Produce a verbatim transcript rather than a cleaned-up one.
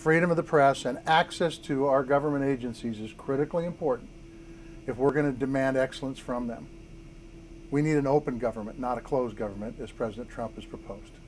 freedom of the press and access to our government agencies is critically important if we're going to demand excellence from them. We need an open government, not a closed government, as President Trump has proposed.